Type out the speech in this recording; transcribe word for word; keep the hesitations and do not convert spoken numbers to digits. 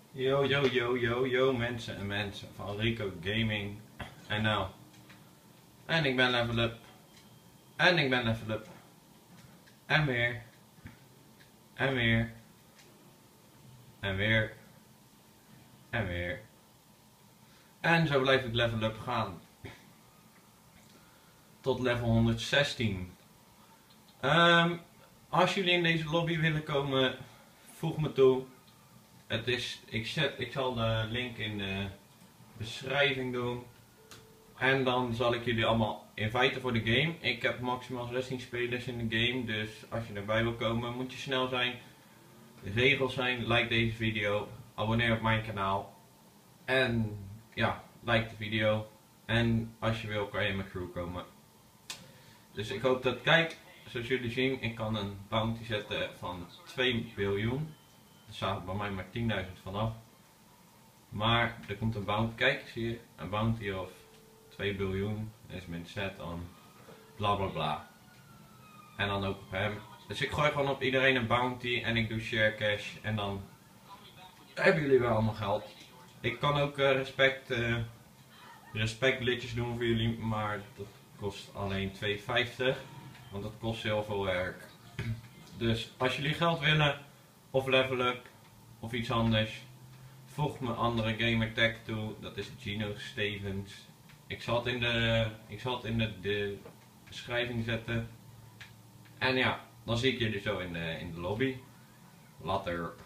Yo, yo, yo, yo, yo, mensen en mensen van Rico Gaming. En nou. En ik ben level up. En ik ben level up. En weer. En weer. En weer. En weer. En zo blijf ik level up gaan. Tot level honderdzestien. Um, als jullie in deze lobby willen komen, voeg me toe. Het is, ik, zet, ik zal de link in de beschrijving doen. En dan zal ik jullie allemaal inviten voor de game. Ik heb maximaal zestien spelers in de game. Dus als je erbij wil komen, moet je snel zijn. De regels zijn: like deze video, abonneer op mijn kanaal. En ja, like de video. En als je wil, kan je in mijn crew komen. Dus ik hoop dat het kijkt. Zoals jullie zien, ik kan een bounty zetten van twee biljoen. Er staat bij mij maar tienduizend vanaf. Maar er komt een bounty, kijk zie je, een bounty of twee biljoen. Is mijn set dan bla bla bla. En dan ook op hem. Dus ik gooi gewoon op iedereen een bounty en ik doe share cash. En dan hebben jullie wel allemaal geld. Ik kan ook uh, respect, uh, respectliedjes doen voor jullie, maar dat kost alleen twee vijftig. Want dat kost heel veel werk. Dus als jullie geld willen, of level up, of iets anders, voeg mijn andere gamertag toe. Dat is Gino Stevens. Ik zal het in de, ik zal het in de, de beschrijving zetten. En ja, dan zie ik jullie zo in de, in de lobby. Later.